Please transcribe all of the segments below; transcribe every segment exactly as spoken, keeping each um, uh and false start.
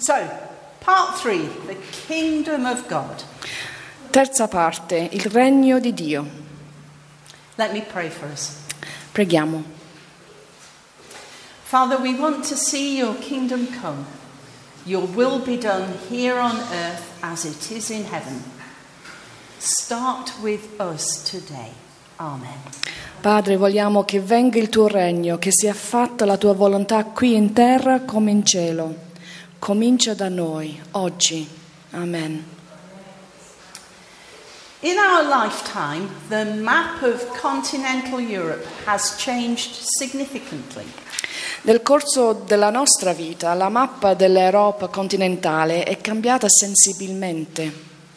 So, part three, the kingdom of God. Terza parte, il regno di Dio. Let me pray for us. Preghiamo. Father, we want to see your kingdom come. Your will be done here on earth as it is in heaven. Start with us today. Amen. Padre, vogliamo che venga il tuo regno, che sia fatta la tua volontà qui in terra come in cielo. Comincia da noi, oggi. Amen. In our lifetime, the map of continental Europe has changed significantly. Nel corso della nostra vita, la mappa dell'Europa continentale è cambiata sensibilmente.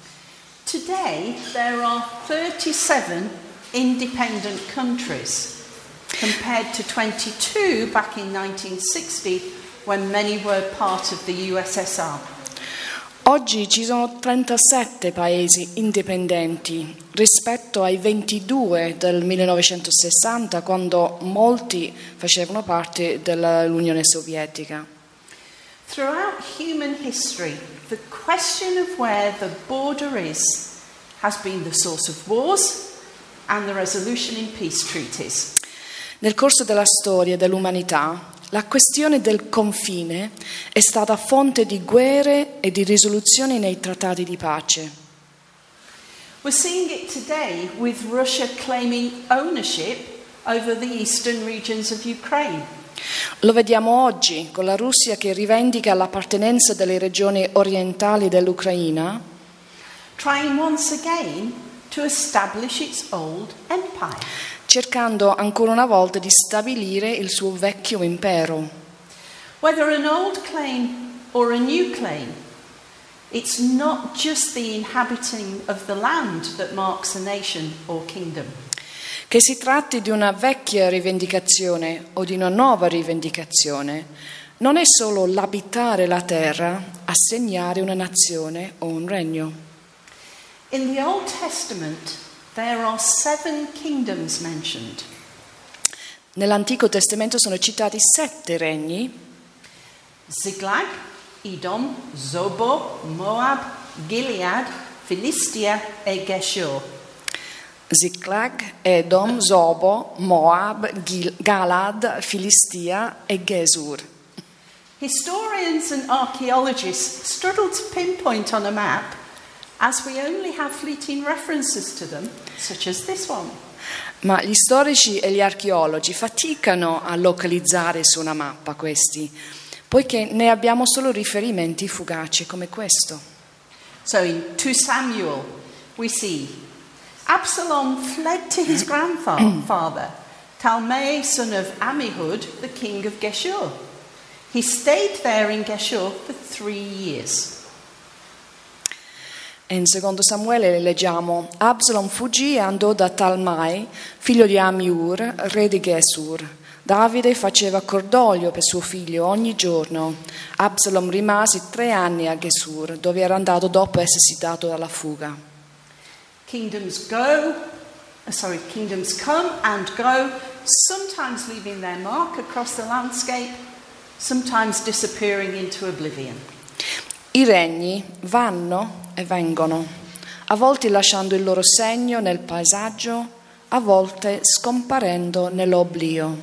Today, there are thirty-seven independent countries, compared to twenty-two back in nineteen sixty, when many were part of the U S S R. Oggi ci sono trentasette paesi indipendenti rispetto ai ventidue del millenovecentosessanta, quando molti facevano parte dell'Unione Sovietica. Throughout human history, the question of where the border is has been the source of wars and the resolution in peace treaties. Nel corso della storia dell'umanità, la questione del confine è stata fonte di guerre e di risoluzioni nei trattati di pace. We're seeing it today with Russia claiming ownership over the eastern regions of Ukraine. Lo vediamo oggi con la Russia che rivendica l'appartenenza delle regioni orientali dell'Ucraina, trying once again to establish its old empire. cercando ancora una volta di stabilire il suo vecchio impero. Whether an old claim or a new claim, it's not just the inhabiting of the land that marks a nation or kingdom. Che si tratti di una vecchia rivendicazione o di una nuova rivendicazione, non è solo l'abitare la terra a segnare una nazione o un regno. In the Old Testament, there are seven kingdoms mentioned. Nell'Antico Testamento sono citati sette regni: Ziklag, Edom, Zobo, Moab, Gilead, Filistia e Geshur. Ziklag, Edom, Zobo, Moab, Gil- Galad, Filistia e Gesur. Historians and archaeologists struggle to pinpoint on a map, as we only have fleeting references to them, such as this one. Ma gli storici e gli archeologi faticano a localizzare su una mappa questi, poiché ne abbiamo solo riferimenti fugaci come questo. So in Second Samuel we see Absalom fled to his grandfather, Talmai, son of Ammihud, the king of Geshur. He stayed there in Geshur for three years. E in Secondo Samuele leggiamo: Absalom fuggì e andò da Talmai, figlio di Ammiur, re di Gesur. Davide faceva cordoglio per suo figlio ogni giorno. Absalom rimase tre anni a Gesur, dove era andato dopo essersi dato alla fuga. Kingdoms go, uh, sorry, kingdoms come and go, sometimes leaving their mark across the landscape, sometimes disappearing into oblivion. I regni vanno e vengono, a volte lasciando il loro segno nel paesaggio, a volte scomparendo nell'oblio.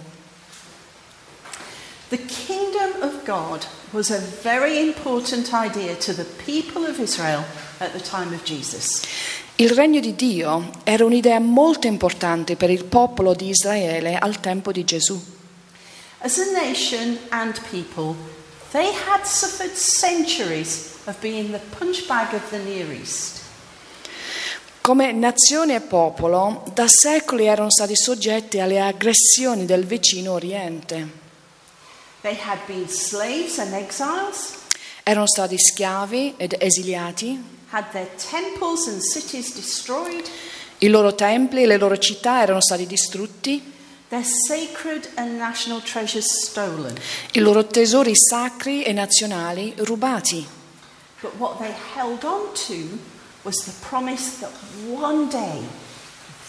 The kingdom of God was a very important idea to the people of Israel at the time of Jesus. Il regno di Dio era un'idea molto importante per il popolo di Israele al tempo di Gesù. As a nation and people, they had suffered centuries of being the punch bag of the Near East. Come nazione e popolo, da secoli erano stati soggetti alle aggressioni del vicino Oriente. They had been slaves and exiles, Erano stati schiavi ed esiliati, had their temples and cities destroyed, i loro templi e le loro città erano stati distrutti, their sacred and national treasures stolen. i loro tesori sacri e nazionali rubati. But what they held on to was the promise that one day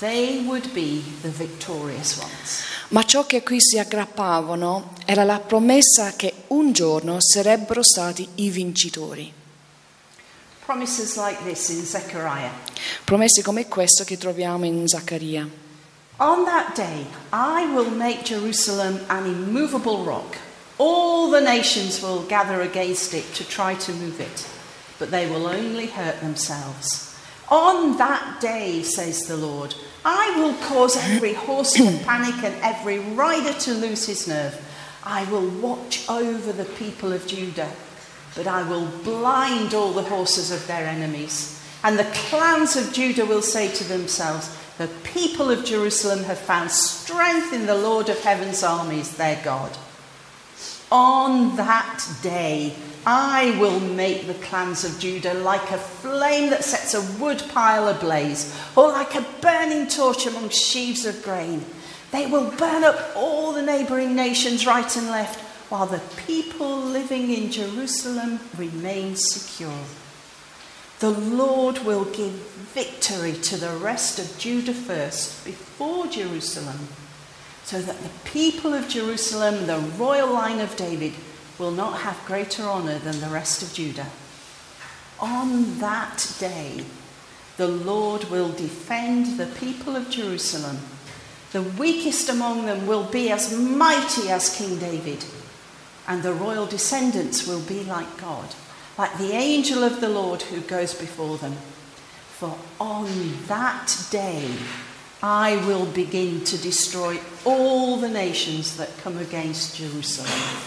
they would be the victorious ones. Ma ciò che a cui si aggrappavano era la promessa che un giorno sarebbero stati i vincitori. Promises like this in Zechariah. Promesse come questo che troviamo in Zaccaria. On that day I will make Jerusalem an immovable rock. All the nations will gather against it to try to move it, but they will only hurt themselves. On that day, says the Lord, I will cause every horse to panic and every rider to lose his nerve. I will watch over the people of Judah, but I will blind all the horses of their enemies. And the clans of Judah will say to themselves, the people of Jerusalem have found strength in the Lord of heaven's armies, their God. On that day, I will make the clans of Judah like a flame that sets a wood pile ablaze, or like a burning torch among sheaves of grain. They will burn up all the neighbouring nations right and left, while the people living in Jerusalem remain secure. The Lord will give victory to the rest of Judah first, before Jerusalem, so that the people of Jerusalem, the royal line of David, will not have greater honour than the rest of Judah. On that day, the Lord will defend the people of Jerusalem. The weakest among them will be as mighty as King David, and the royal descendants will be like God, like the angel of the Lord who goes before them. For on that day I will begin to destroy all the nations that come against Jerusalem.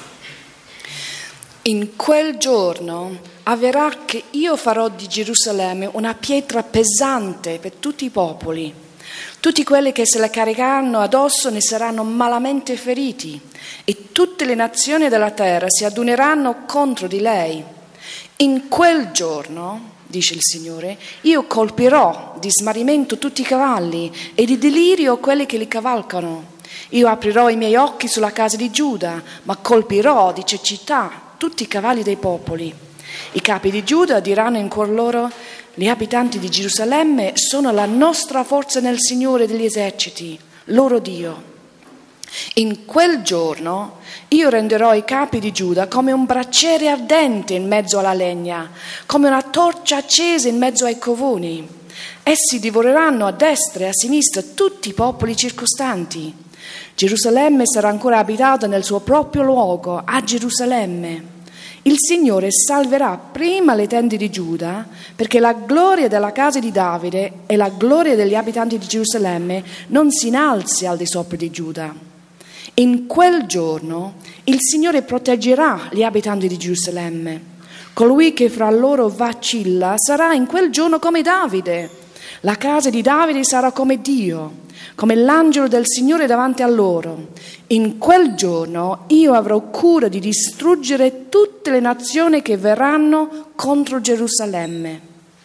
In quel giorno avverrà che io farò di Gerusalemme una pietra pesante per tutti i popoli. Tutti quelli che se la caricheranno addosso ne saranno malamente feriti e tutte le nazioni della terra si aduneranno contro di lei. In quel giorno, dice il Signore, io colpirò di smarrimento tutti i cavalli e di delirio quelli che li cavalcano. Io aprirò i miei occhi sulla casa di Giuda, ma colpirò di cecità tutti i cavalli dei popoli. I capi di Giuda diranno in cuor loro: gli abitanti di Gerusalemme sono la nostra forza nel Signore degli eserciti, loro Dio. In quel giorno io renderò i capi di Giuda come un braciere ardente in mezzo alla legna, come una torcia accesa in mezzo ai covoni. Essi divoreranno a destra e a sinistra tutti i popoli circostanti. Gerusalemme sarà ancora abitata nel suo proprio luogo, a Gerusalemme. Il Signore salverà prima le tende di Giuda, perché la gloria della casa di Davide e la gloria degli abitanti di Gerusalemme non si innalzi al di sopra di Giuda. In quel giorno il Signore proteggerà gli abitanti di Gerusalemme. Colui che fra loro vacilla sarà in quel giorno come Davide. La casa di Davide sarà come Dio, come l'angelo del Signore davanti a loro. In quel giorno io avrò cura di distruggere tutte le nazioni che verranno contro Gerusalemme.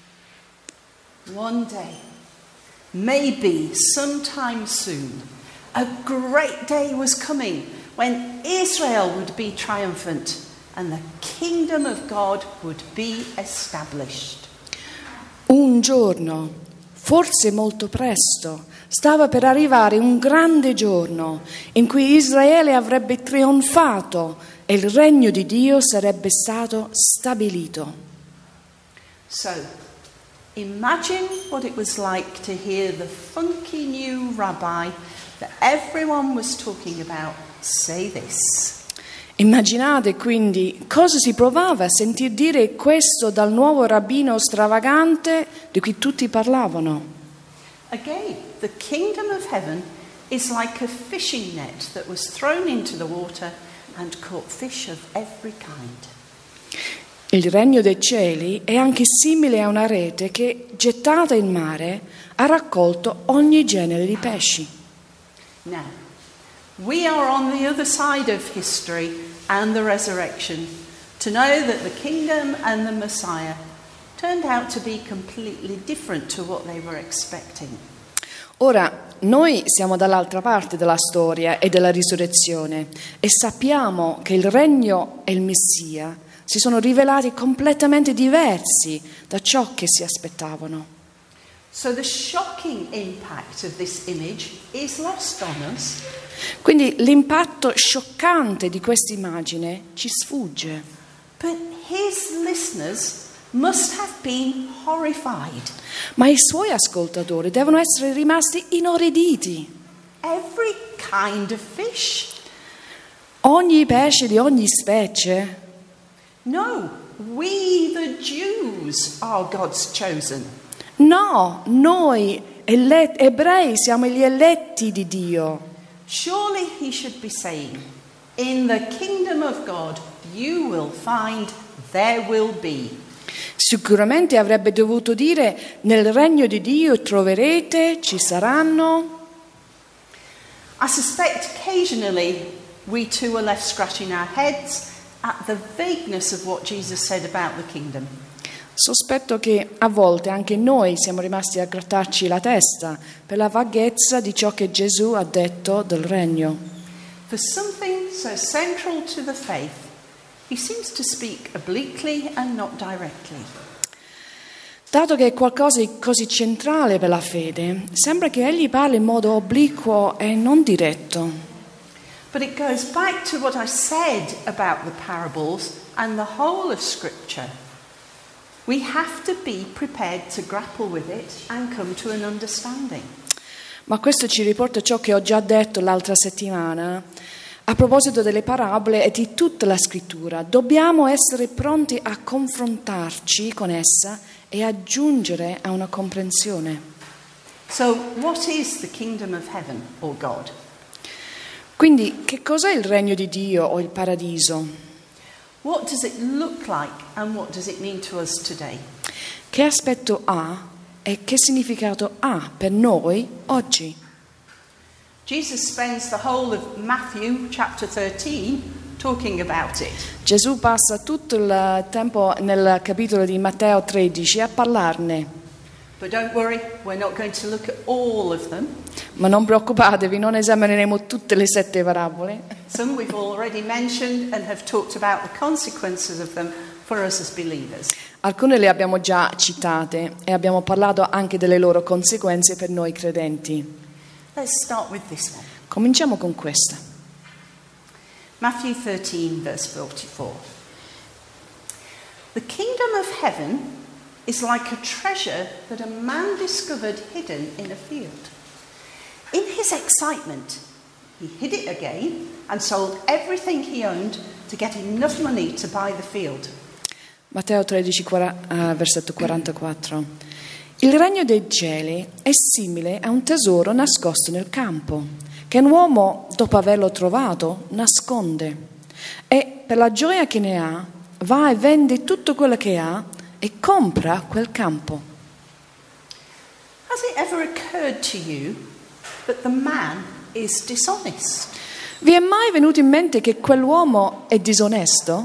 One day, maybe sometime soon, a great day was coming when Israel would be triumphant and the kingdom of God would be established. Un giorno, forse molto presto, stava per arrivare un grande giorno in cui Israele avrebbe trionfato e il regno di Dio sarebbe stato stabilito. So, imagine what it was like to hear the funky new rabbi that everyone was talking about say this. Immaginate quindi cosa si provava a sentir dire questo dal nuovo rabbino stravagante di cui tutti parlavano. Again, the kingdom of heaven is like a fishing net that was thrown into the water and caught fish of every kind. Il regno dei cieli è anche simile a una rete che, gettata in mare, ha raccolto ogni genere di pesci. Now, we are on the other side of history and the resurrection to know that the kingdom and the Messiah turned out to be completely different to what they were expecting. Ora, noi siamo dall'altra parte della storia e della risurrezione e sappiamo che il regno e il Messia si sono rivelati completamente diversi da ciò che si aspettavano. So the shocking impact of this image is lost on us. Quindi l'impatto scioccante di questa immagine ci sfugge. But his listeners must have been horrified. Ma i suoi ascoltatori devono essere rimasti inorriditi. Every kind of fish. Ogni pesce di ogni specie? No, we the Jews are God's chosen. No, noi ele- ebrei siamo gli eletti di Dio. Surely he should be saying, in the kingdom of God you will find, there will be. Sicuramente avrebbe dovuto dire, nel regno di Dio troverete, ci saranno. I suspect occasionally we too are left scratching our heads at the vagueness of what Jesus said about the kingdom. Sospetto che a volte anche noi siamo rimasti a grattarci la testa per la vaghezza di ciò che Gesù ha detto del regno. For something so central to the faith, he seems to speak obliquely and not directly. Dato che è qualcosa di così centrale per la fede, sembra che egli parli in modo obliquo e non diretto. But it goes back to what I said about the parables and the whole of Scripture. We have to be prepared to grapple with it and come to an understanding. Ma questo ci riporta a ciò che ho già detto l'altra settimana a proposito delle parabole e di tutta la scrittura. Dobbiamo essere pronti a confrontarci con essa e a giungere a una comprensione. So, what is the kingdom of heaven or God? Quindi, che cos'è il regno di Dio o il paradiso? What does it look like and what does it mean to us today? Che aspetto ha e che significato ha per noi oggi? Jesus spends the whole of Matthew chapter thirteen talking about it. Gesù passa tutto il tempo nel capitolo di Matteo tredici a parlarne. But don't worry, we're not going to look at all of them. Ma non preoccupatevi, non esamineremo tutte le sette parabole. Some we've already mentioned and have talked about the consequences of them for us as believers. Alcune le abbiamo già citate e abbiamo parlato anche delle loro conseguenze per noi credenti. Let's start with this one. Cominciamo con questa. Matthew thirteen, verse forty-four. The kingdom of heaven is like a treasure that a man discovered hidden in a field. In his excitement, he hid it again and sold everything he owned to get enough money to buy the field. Matteo tredici, versetto quarantaquattro. Il regno dei cieli è simile a un tesoro nascosto nel campo, che un uomo, dopo averlo trovato, nasconde. E per la gioia che ne ha, va e vende tutto quello che ha e compra quel campo. Has it ever occurred to you that the man is dishonest? Vi è mai venuto in mente che quell'uomo è disonesto?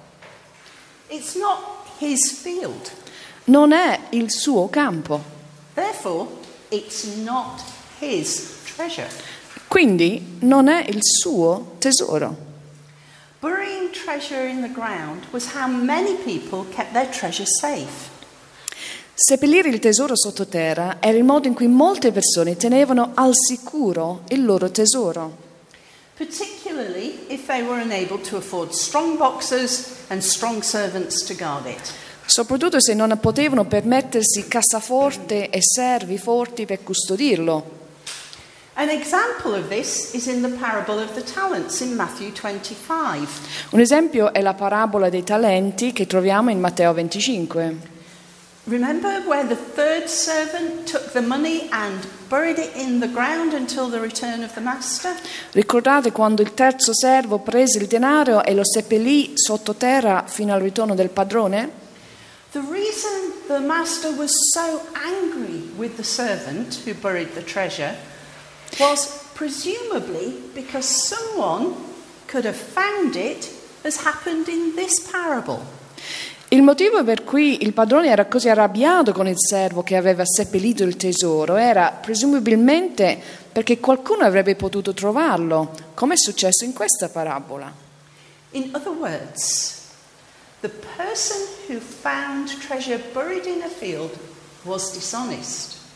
It's not his field. Non è il suo campo. Therefore, it's not his treasure. Quindi non è il suo tesoro. Burying treasure in the ground was how many people kept their treasure safe. Seppellire il tesoro sottoterra era il modo in cui molte persone tenevano al sicuro il loro tesoro. Particularly if they were unable to afford strong boxers and strong servants to guard it. Soprattutto se non potevano permettersi cassaforte e servi forti per custodirlo. An example of this is in the parable of the talents in Matthew twenty-five. Un esempio è la parabola dei talenti che troviamo in Matteo venticinque. Remember where the third servant took the money and buried it in the ground until the return of the master? Ricordate quando il terzo servo prese il denaro e lo seppellì sottoterra fino al ritorno del padrone? The reason the master was so angry with the servant who buried the treasure was presumably because someone could have found it, as happened in this parable. Il motivo per cui il padrone era così arrabbiato con il servo che aveva seppellito il tesoro era presumibilmente perché qualcuno avrebbe potuto trovarlo, come è successo in questa parabola. In other words, the person who found treasure buried in a field was dishonest.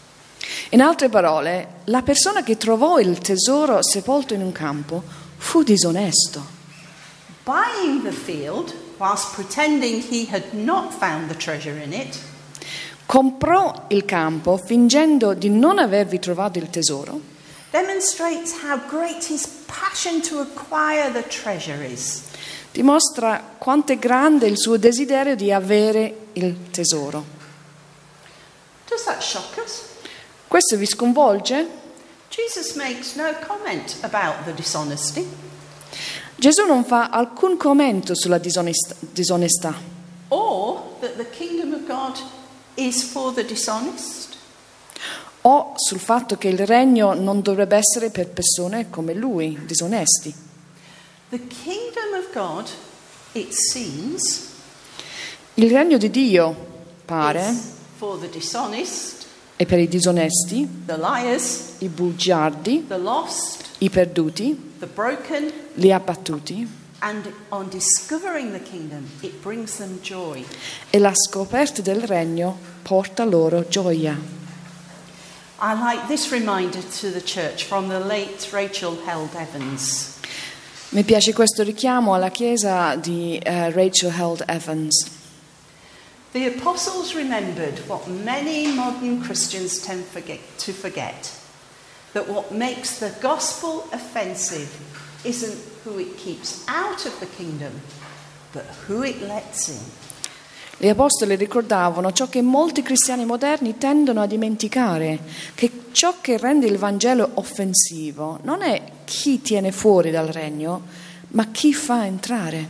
In altre parole, la persona che trovò il tesoro sepolto in un campo fu disonesto. Buying the field whilst pretending he had not found the treasure in it Comprò il campo fingendo di non avervi trovato il tesoro. demonstrates how great his passion to acquire the treasure is. Dimostra quanto è grande il suo desiderio di avere il tesoro. Does that shock us? Questo vi sconvolge? Jesus makes no comment about the dishonesty. Gesù non fa alcun commento sulla disonesta, disonestà Or that the kingdom of God is for the dishonest. o sul fatto che il regno non dovrebbe essere per persone come lui, disonesti. The kingdom of God, it seems, Il regno di Dio, pare, is for the dishonest, è per i disonesti, the liars, i bugiardi, the lost, i perduti, the broken, gli abbattuti, and on discovering the kingdom, it brings them joy. e la scoperta del regno porta loro gioia. I like this reminder to the church from the late Rachel Held Evans. Mi piace questo richiamo alla chiesa di uh, Rachel Held Evans. The apostles remembered what many modern Christians tend forget, to forget, that what makes the gospel offensive isn't who it keeps out of the kingdom, but who it lets in. Gli apostoli ricordavano ciò che molti cristiani moderni tendono a dimenticare, che ciò che rende il Vangelo offensivo non è chi tiene fuori dal regno, ma chi fa entrare.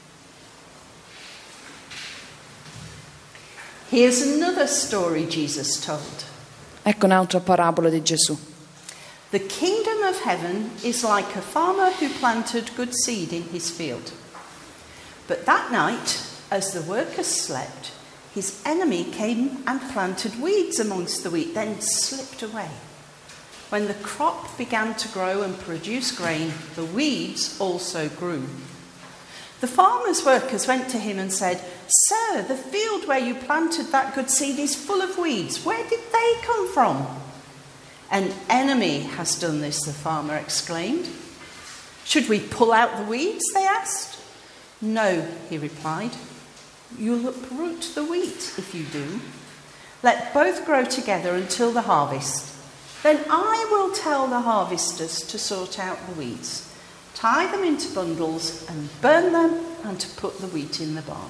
Here's another story Jesus told. Ecco un'altra parabola di Gesù. The kingdom of heaven is like a farmer who planted good seed in his field. But that night, as the workers slept, his enemy came and planted weeds amongst the wheat, then slipped away. When the crop began to grow and produce grain, the weeds also grew. The farmer's workers went to him and said, "Sir, the field where you planted that good seed is full of weeds. Where did they come from?" "An enemy has done this," the farmer exclaimed. "Should we pull out the weeds?" they asked. "No," he replied. "You'll uproot the wheat if you do. Let both grow together until the harvest. Then I will tell the harvesters to sort out the weeds. Tie them into bundles and burn them, and to put the wheat in the barn."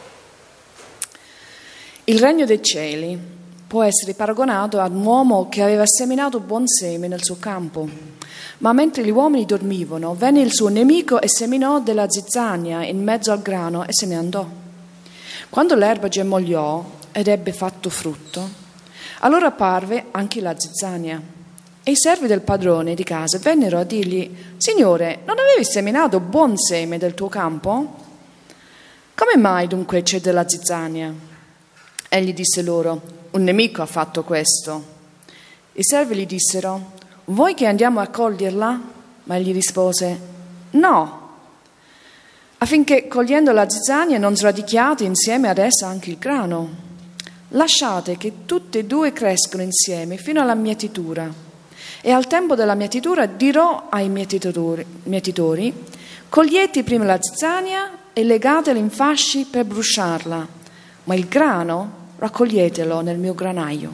Il regno dei cieli può essere paragonato ad un uomo che aveva seminato buon seme nel suo campo. Ma mentre gli uomini dormivano, venne il suo nemico e seminò della zizzania in mezzo al grano e se ne andò. Quando l'erba germogliò ed ebbe fatto frutto, allora apparve anche la zizzania. E i servi del padrone di casa vennero a dirgli: "Signore, non avevi seminato buon seme del tuo campo? Come mai dunque c'è della zizzania?" Egli disse loro: "Un nemico ha fatto questo." I servi gli dissero: "Vuoi che andiamo a coglierla?" Ma egli rispose: "No, affinché cogliendo la zizzania non sradichiate insieme ad essa anche il grano. Lasciate che tutte e due crescono insieme fino alla mietitura. E al tempo della mietitura dirò ai mietitori, mietitori: cogliete prima la zizzania e legatela in fasci per bruciarla, ma il grano raccoglietelo nel mio granaio."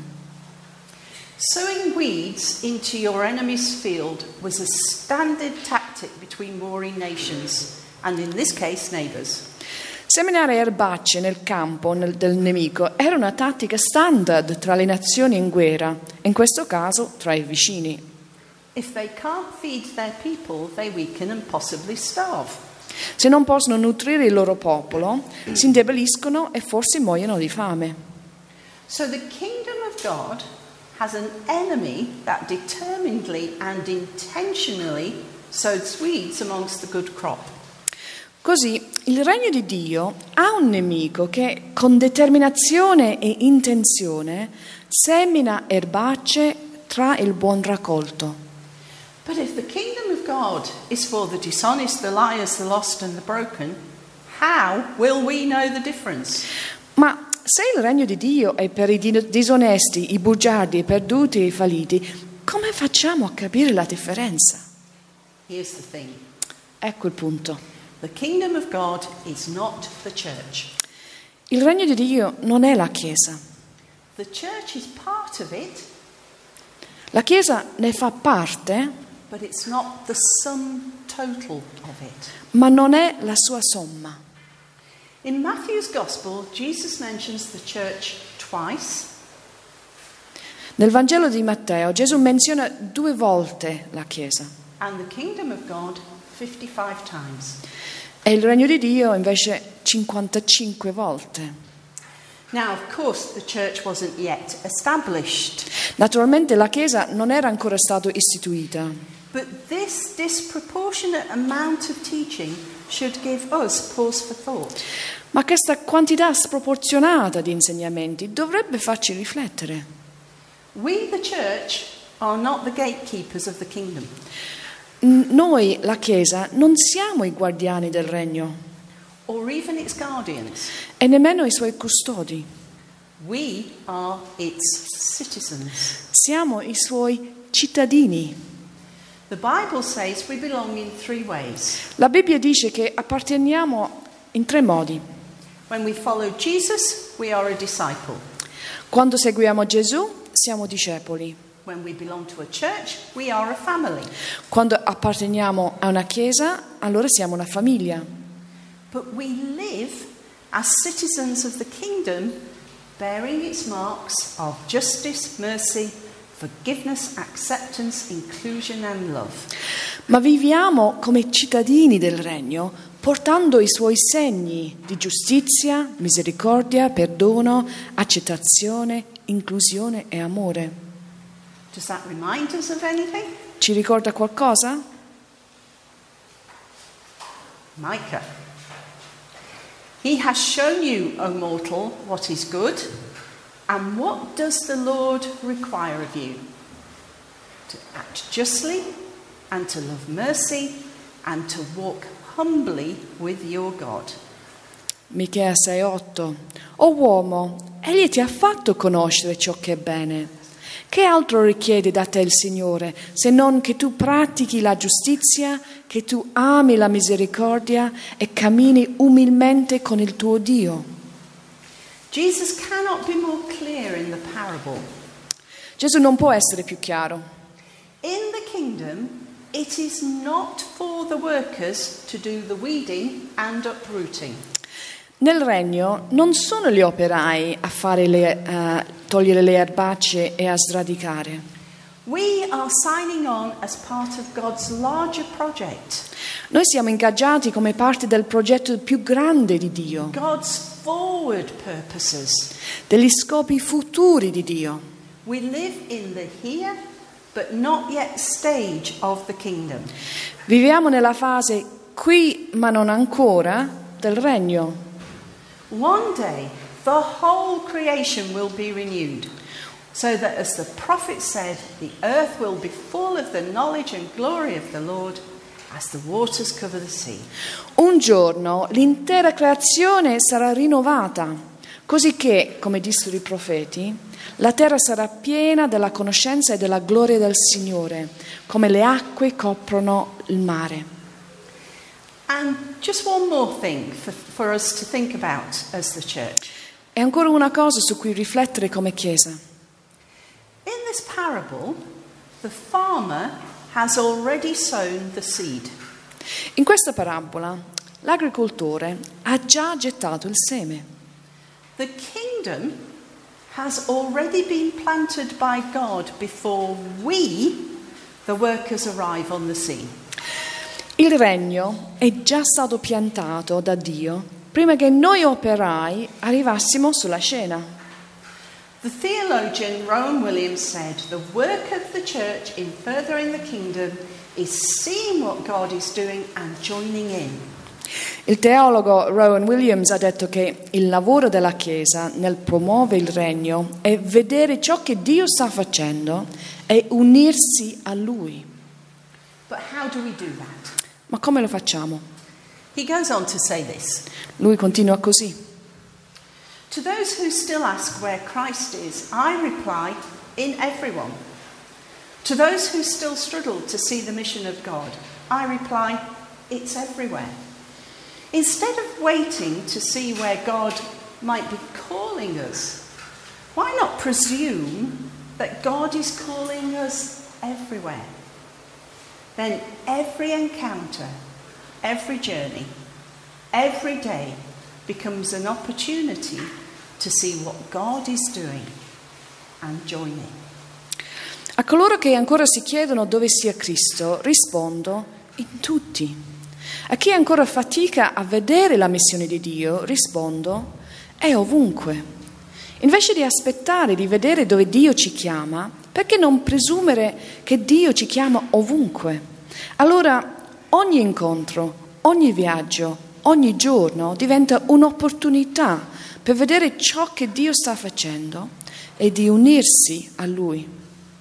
Sowing weeds into your enemy's field was a standard tactic between warring nations, and in this case neighbours. Seminare erbacce nel campo nel, del nemico era una tattica standard tra le nazioni in guerra, in questo caso tra i vicini. If they can't feed their people, they weaken and possibly starve. Se non possono nutrire il loro popolo, si indeboliscono e forse muoiono di fame. So the kingdom of God has an enemy that determinedly and intentionally sows weeds amongst the good crop. Così il regno di Dio ha un nemico che con determinazione e intenzione semina erbacce tra il buon raccolto. But if the kingdom of God is for the dishonest, the liars, the lost and the broken, how will we know the difference? Ma Se il regno di Dio è per i disonesti, i bugiardi, i perduti e i falliti, come facciamo a capire la differenza? Here's the thing. Ecco il punto. The kingdom of God is not the church. Il regno di Dio non è la Chiesa. The church is part of it, La Chiesa ne fa parte, but it's not the sum total of it. ma non è la sua somma. In Matthew's Gospel, Jesus mentions the church twice. Nel Vangelo di Matteo Gesù menziona due volte la Chiesa And the kingdom of God fifty-five times. e il regno di Dio invece cinquantacinque volte. Now, of course, the church wasn't yet established, Naturalmente la Chiesa non era ancora stata istituita, but this disproportionate amount of teaching should give us pause for thought. ma questa quantità sproporzionata di insegnamenti dovrebbe farci riflettere. We, the church, are not the gatekeepers of the kingdom. N- Noi, la Chiesa, non siamo i guardiani del regno Or even its guardians. e nemmeno i suoi custodi. We are its citizens. Siamo i suoi cittadini. The Bible says we belong in three ways. La Bibbia dice che apparteniamo in tre modi. When we follow Jesus, we are a disciple. Quando seguiamo Gesù, siamo discepoli. When we belong to a church, we are a family. Quando apparteniamo a una chiesa, allora siamo una famiglia. But we live as citizens of the kingdom, bearing its marks of justice, mercy, forgiveness, acceptance, inclusion and love. Ma viviamo come cittadini del regno, portando i suoi segni di giustizia, misericordia, perdono, accettazione, inclusione e amore. Does that remind us of anything? Ci ricorda qualcosa? Micah. He has shown you, O mortal, what is good, and what does the Lord require of you? To act justly, and to love mercy, and to walk humbly with your God. Michea sei otto. O uomo, egli ti ha fatto conoscere ciò che è bene. Che altro richiede da te il Signore, se non che tu pratichi la giustizia, che tu ami la misericordia e cammini umilmente con il tuo Dio? Jesus cannot be more clear in the parable. Gesù non può essere più chiaro. In the kingdom, it is not for the workers to do the weeding and uprooting. Nel regno non sono gli operai a fare le, uh, togliere le erbacce e a sradicare. We are signing on as part of God's larger project. Noi siamo ingaggiati come parte del progetto più grande di Dio, God's forward purposes. degli scopi futuri di Dio. We live in the here but not yet stage of the kingdom. Viviamo nella fase qui ma non ancora del regno. One day the whole creation will be renewed, so that as the prophet said, the earth will be full of the knowledge and glory of the Lord as the waters cover the sea. Un giorno l'intera creazione sarà rinnovata, così che, come dissero i profeti, la terra sarà piena della conoscenza e della gloria del Signore, come le acque coprono il mare. And just one more thing for, for us to think about as the church. E ancora una cosa su cui riflettere come Chiesa. In this parable, the farmer has already sown the seed. In questa parabola l'agricoltore ha già gettato il seme. The kingdom has already been planted by God before we, the workers, arrive on the scene. Il regno è già stato piantato da Dio prima che noi operai arrivassimo sulla scena. The theologian Rowan Williams said, the work of the church in furthering the kingdom is seeing what God is doing and joining in. Il teologo Rowan Williams ha detto che il lavoro della Chiesa nel promuovere il regno è vedere ciò che Dio sta facendo e unirsi a Lui. But how do we do that? Ma come lo facciamo? He goes on to say this. Lui continua così. To those who still ask where Christ is, I reply, in everyone. To those who still struggle to see the mission of God, I reply, it's everywhere. Instead of waiting to see where God might be calling us, why not presume that God is calling us everywhere? Then every encounter, every journey, every day becomes an opportunity to see what God is doing and join in. A coloro che ancora si chiedono dove sia Cristo, rispondo in tutti. A chi ancora fatica a vedere la missione di Dio, rispondo è ovunque. Invece di aspettare di vedere dove Dio ci chiama, perché non presumere che Dio ci chiama ovunque? Allora ogni incontro, ogni viaggio, ogni giorno diventa un'opportunità per vedere ciò che Dio sta facendo e di unirsi a Lui.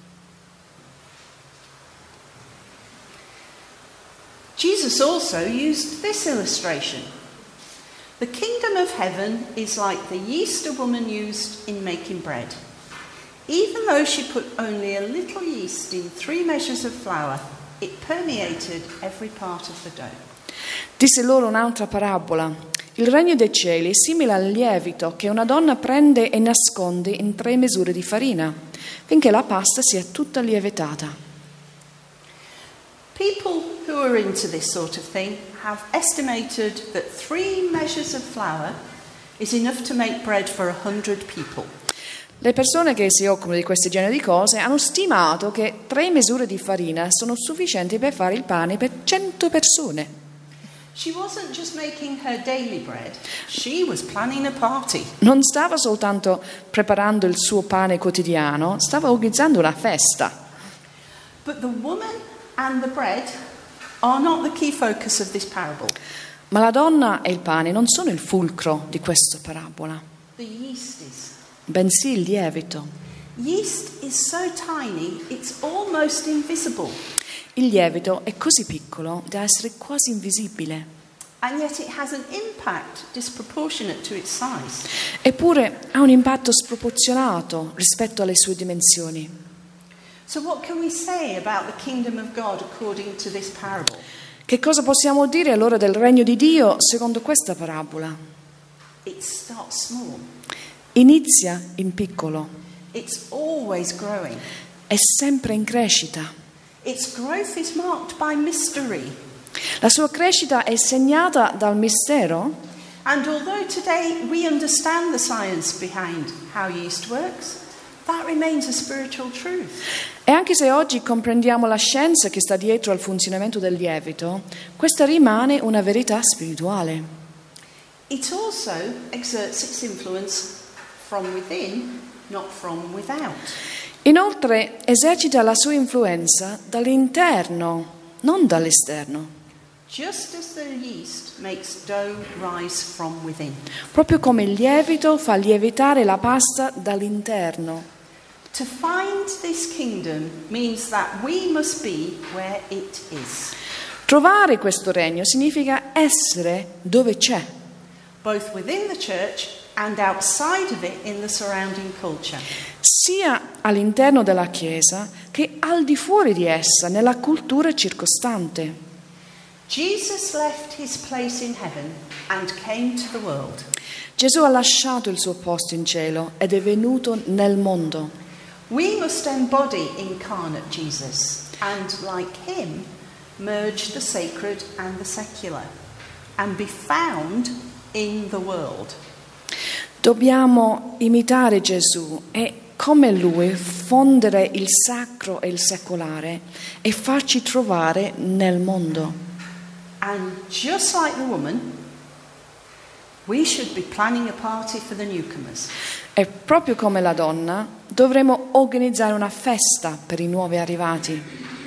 Jesus also used this illustration. The kingdom of heaven is like the yeast a woman used in making bread. Even though she put only a little yeast in three measures of flour, it permeated every part of the dough. Disse loro un'altra parabola. Il regno dei cieli è simile al lievito che una donna prende e nasconde in tre misure di farina, finché la pasta sia tutta lievitata. People who are into this sort of thing have estimated that three measures of flour is enough to make bread for a hundred people. Le persone che si occupano di questo genere di cose hanno stimato che tre misure di farina sono sufficienti per fare il pane per cento persone. She wasn't just making her daily bread, she was planning a party. Non stava soltanto preparando il suo pane quotidiano, stava organizzando una festa. But the woman and the bread are not the key focus of this parable. Ma la donna e il pane non sono il fulcro di questa parabola, The yeast is. bensì il lievito. Yeast is so tiny, it's almost invisible. Il lievito è così piccolo da essere quasi invisibile. And yet it has an impact disproportionate to its size. Eppure ha un impatto sproporzionato rispetto alle sue dimensioni. So what can we say about the kingdom of God according to this parable? Che cosa possiamo dire allora del regno di Dio secondo questa parabola? It starts small. Inizia in piccolo, It's always growing. è sempre in crescita. Its growth is marked by mystery. La sua crescita è segnata dal mistero. And although today we understand the science behind how yeast works, that remains a spiritual truth. E anche se oggi comprendiamo la scienza che sta dietro al funzionamento del lievito, questa rimane una verità spirituale. It also exerts its influence from within, not from without. Inoltre esercita la sua influenza dall'interno, non dall'esterno. Just as the yeast makes dough rise from within. Proprio come il lievito fa lievitare la pasta dall'interno. To find this kingdom means that we must be where it is. Trovare questo regno significa essere dove c'è, Both within the church and outside of it in the surrounding culture. sia all'interno della Chiesa che al di fuori di essa, nella cultura circostante. Jesus left his place in heaven and came to the world. Gesù ha lasciato il suo posto in cielo ed è venuto nel mondo. We must embody incarnate Jesus and, like him, merge the sacred and the secular and be found in the world. Dobbiamo imitare Gesù e, come Lui, fondere il sacro e il secolare e farci trovare nel mondo. And just like the woman, we should be planning a party for the newcomers. E proprio come la donna, dovremo organizzare una festa per i nuovi arrivati.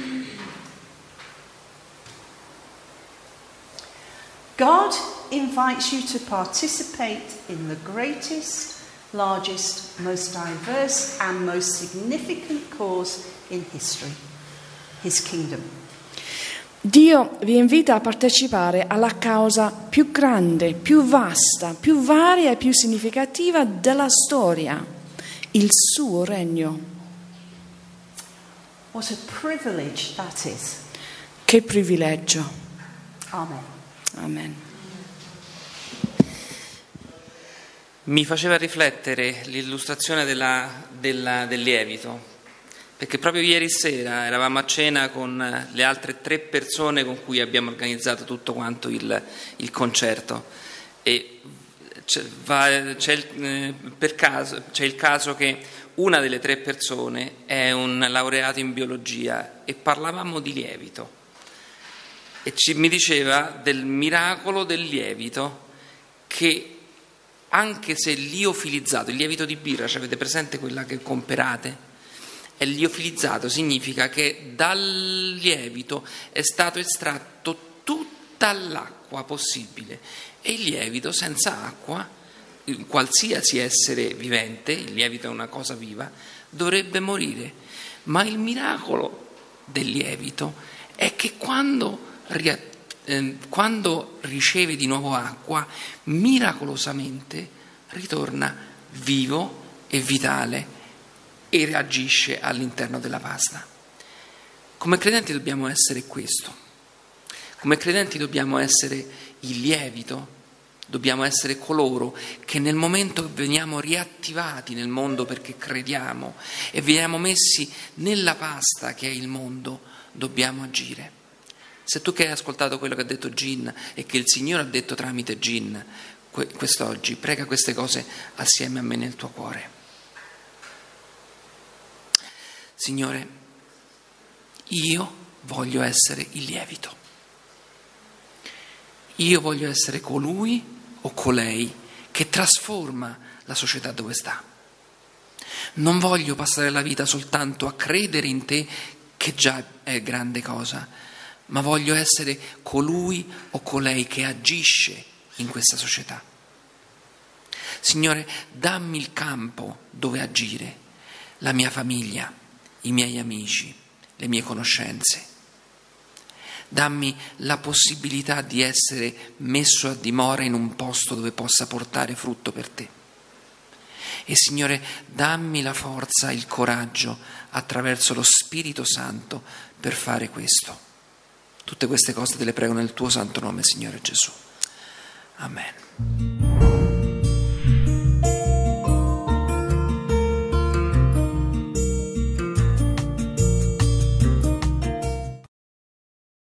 God invites you to participate in the greatest, largest, most diverse and most significant cause in history, his kingdom. Dio vi invita a partecipare alla causa più grande, più vasta, più varia e più significativa della storia, il suo regno. What a privilege that is. Che privilegio. Amen. Amen. Mi faceva riflettere l'illustrazione della, della, del lievito, perché proprio ieri sera eravamo a cena con le altre tre persone con cui abbiamo organizzato tutto quanto il, il concerto e c'è, va, c'è, il, per caso, c'è il caso che una delle tre persone è un laureato in biologia e parlavamo di lievito e ci, mi diceva del miracolo del lievito, che anche se liofilizzato, il lievito di birra, cioè avete presente quella che comperate? È liofilizzato, significa che dal lievito è stato estratto tutta l'acqua possibile e il lievito senza acqua, qualsiasi essere vivente, il lievito è una cosa viva, dovrebbe morire. Ma il miracolo del lievito è che quando, eh, quando riceve di nuovo acqua, miracolosamente ritorna vivo e vitale e reagisce all'interno della pasta. Come credenti dobbiamo essere questo. Come credenti dobbiamo essere il lievito, dobbiamo essere coloro che nel momento che veniamo riattivati nel mondo perché crediamo e veniamo messi nella pasta che è il mondo, dobbiamo agire. Se tu che hai ascoltato quello che ha detto Gin e che il Signore ha detto tramite Gin quest'oggi, prega queste cose assieme a me nel tuo cuore. Signore, io voglio essere il lievito. Io voglio essere colui o colei che trasforma la società dove sta. Non voglio passare la vita soltanto a credere in te, che già è grande cosa, ma voglio essere colui o colei che agisce in questa società. Signore, dammi il campo dove agire, la mia famiglia, i miei amici, le mie conoscenze. Dammi la possibilità di essere messo a dimora in un posto dove possa portare frutto per te. E Signore, dammi la forza, il coraggio attraverso lo Spirito Santo per fare questo. Tutte queste cose te le prego nel tuo santo nome, Signore Gesù. Amen.